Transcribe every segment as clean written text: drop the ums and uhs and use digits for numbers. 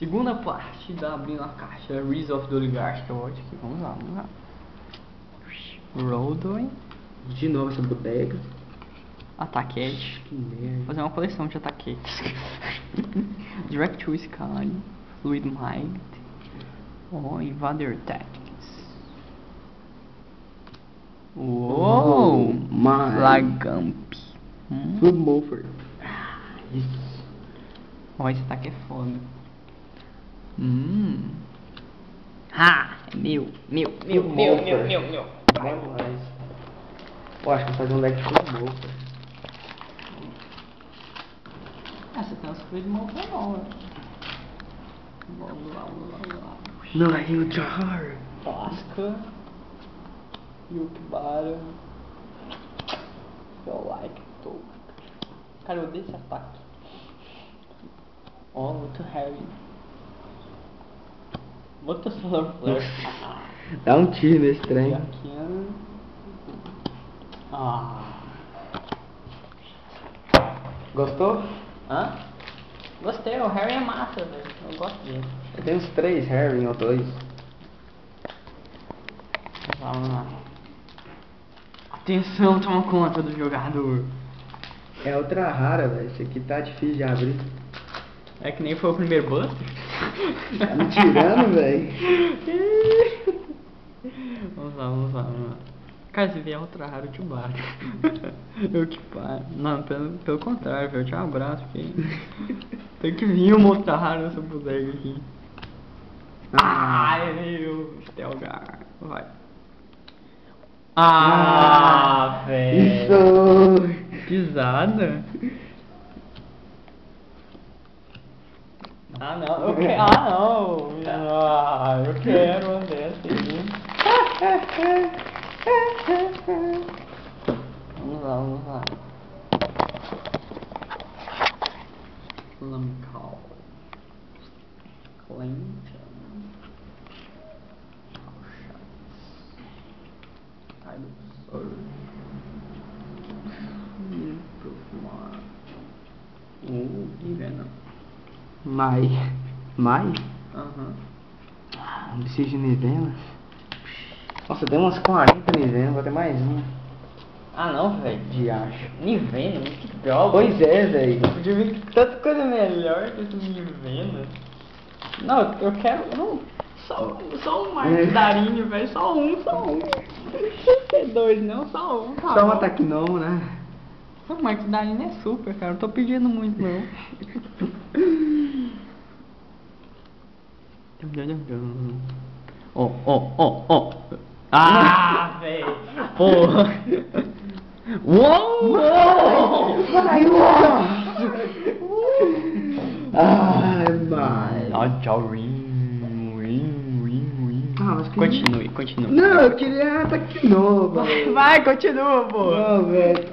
Segunda parte da abrindo a caixa. Rise of the Oligarch. Que eu vou aqui. Vamos lá, vamos lá. Roadway. De novo essa bodega. Ataquete. Que merda. Vou fazer uma coleção de ataquetes. Direct to Sky. Fluid Might. Invader Tactics. Uou! Lagamp. Food Morpher. Isso. Ó, esse ataque é foda. Ha! É meu. Vai mais. Eu acho que vou fazer um deck de Food Morpher. Ah, você tem uns Fluid Might não, né? Vamos lá. Não, aí o Jar. Tosca. Yukibara. Eu like to. Cara, eu odeio esse ataque. Ó, muito heavy. Muito solar flare. Dá um tiro nesse trem. Gostou? Hã? Gostei, o Harry é massa, velho. Eu gosto dele. Eu tenho uns 3 Harry ou 2. Vamos lá. Atenção, toma conta do jogador. É outra rara, velho. Esse aqui tá difícil de abrir. É que nem foi o primeiro Buster? Tá me tirando, velho. Vamos lá. Cara, se vier outra rara, eu te bato. Eu que paro. Não, pelo contrário, velho. Eu te abraço, porque tem que vir uma outra rara nessa bodega aqui. Ai, meu. Stelgar. Vai. Velho. Isso! Pisada? Não. Eu quero uma dessa aí. Vamos lá. Lamcal. Clinton. Venom. Mai? Aham. Não precisa de Nivena? Nossa, deu umas 40 Nivena, vou ter mais uma. Ah não, velho. De acho. Nivena, que droga. Pois é, velho. Podia vir tanta coisa melhor que esse Nivena. Não, eu quero. Não, só um Mardarinho, velho. Só um. Não é dois, não, só um. Tá Só um bom. ataque novo, né? O Marcos Darino é super, cara. Não tô pedindo muito, não. Ó. Ah, velho. Porra. Uou! Vai, ai, vai. Ó, tchau, ring. Mas que... Continue. Não, eu queria ataque novo. Vai, continua, pô. Não, velho.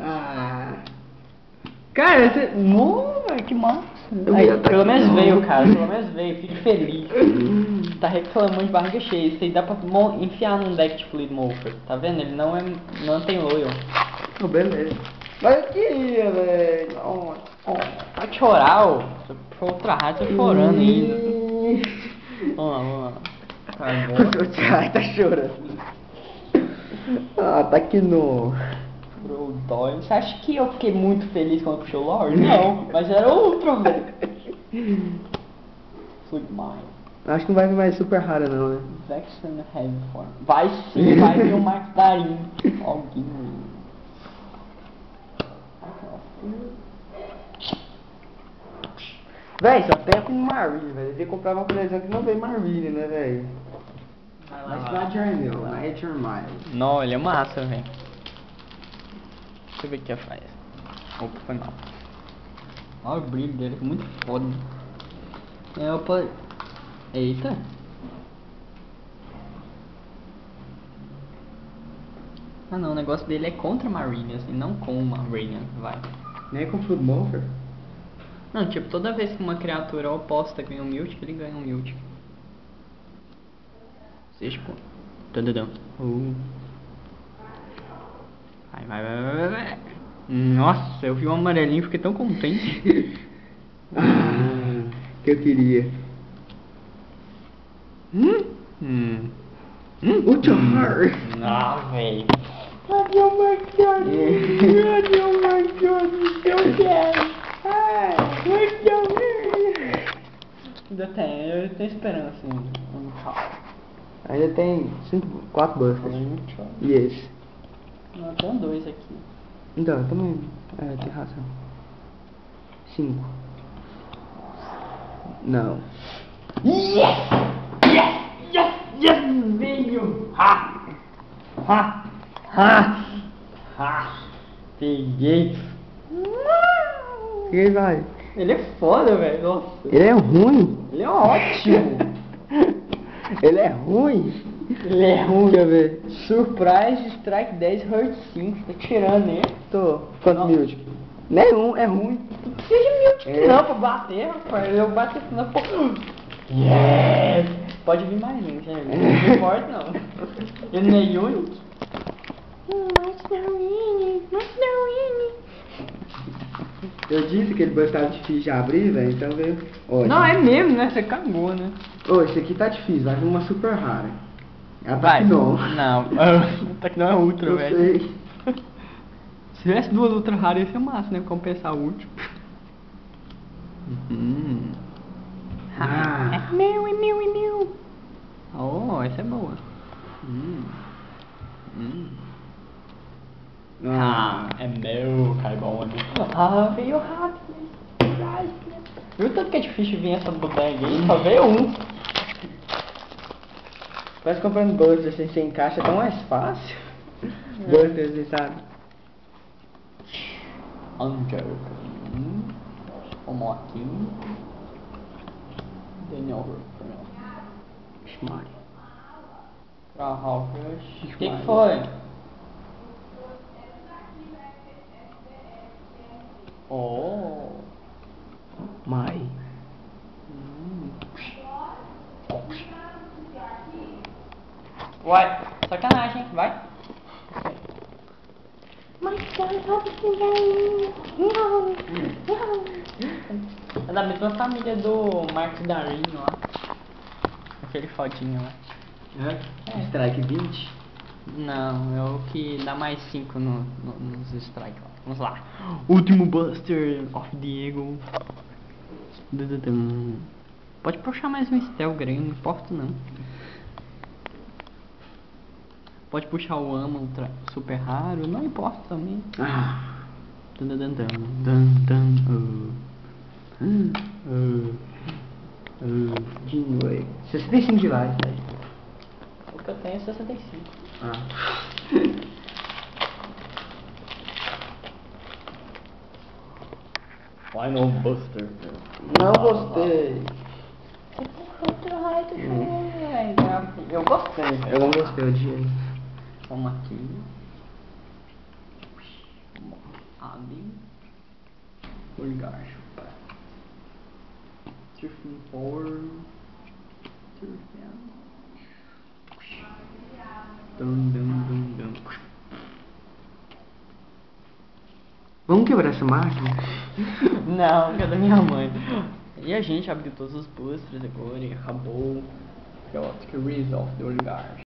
Cara, você... velho, que massa. Aí, pelo menos veio, cara. Fique feliz. Tá reclamando de barriga cheia. Isso aí dá pra enfiar num deck de Fluid Morpher. Tá vendo? Ele não tem loyal. Oh, beleza. Mas eu queria, velho. Pode chorar, ó. Se for outra rádio, tô chorando ainda. Vamos lá. Tá bom. Ai, tá chorando. Ataque novo. Você acha que eu fiquei muito feliz quando puxou o Lord? Não, mas era outro, velho. Fluid Mind. Acho que não vai vir mais super rara não, né? Vexen Heavy Form. Vai sim, vai vir o Mark Darin. Alguém. Véi, só tem com Marine, velho. Devia comprar uma coleção que não vem Marine, né, velho? Mas not your mill, not your mind. Não, ele é massa, velho. Deixa eu ver o que faz. Opa, foi mal. Olha o brilho dele, é muito foda. Eita. Ah não, o negócio dele é contra Marine, assim, não com Marine, vai. Nem com Food Morpher? Não, tipo, toda vez que uma criatura oposta ganha um Mythic, ele ganha um Mythic. Seja pô. Tadadão. Vai. Nossa, eu vi um amarelinho e fiquei tão contente. Que eu queria. Ultra-hard. Não, velho. Oh my god. Oh my god. Eu quero. Ainda tem, eu tenho esperança ainda. Ainda tem 4 busters. E esse? Não, tem 2 aqui. Então, também. Tem razão. 5. Não. Yes! Veio! Peguei! E aí vai? Ele é foda, velho. Nossa. Ele é ruim? Ele é ótimo! Ele é ruim? Ele é ruim. Deixa eu ver. Surprise, Strike 10, Hurt 5. Tá tirando ele? Tô. Quanto mute? Nenhum, é ruim. Não precisa de mute não pra bater, rapaz. Eu bato na porra. Yes! Pode vir mais gente, né? Não importa não. Ele não é único. Eu disse que ele bastava difícil de abrir, velho, então veio. Não, é mesmo, né? Você cagou, né? Ô, esse aqui tá difícil, vai vir uma super rara. É a Vai. Tacnon. Não, Tacnon é ultra, Eu velho. sei. Se tivesse 2 ultra raras ia ser massa, né? Compensar o último. É meu. Oh, essa é boa. É meu, cai bom, né? Veio rápido. Viu tanto que é difícil vir essa bodega aí? Só veio um. Parece comprando Buster sem ser em caixa é tão mais fácil. Buster, você sabe? Angel. Vamos aqui. Daniel Schmari. Pra Hawkers. O que foi? Oh. Mai. Uai, sacanagem, vai. É da mesma família do Marcos Darinho lá. Aquele fodinho lá. Strike 20? Não, é o que dá mais 5 nos strikes lá. Vamos lá. Último Buster of Diego. Pode puxar mais um Steel Grey, não importa não. Pode puxar o Ama ultra super raro, não importa também. Dinho, 65 de life, velho. O que eu tenho é 65. Final Buster. Não gostei. Eu gostei. Eu não gostei, eu odiei. Vamos aqui. Ali. Oligarch. Surfing forward. Vamos quebrar essa máquina? Não, que é da minha mãe. E a gente abriu todos os boosters agora e acabou. Que é o Resolve do Oligarch.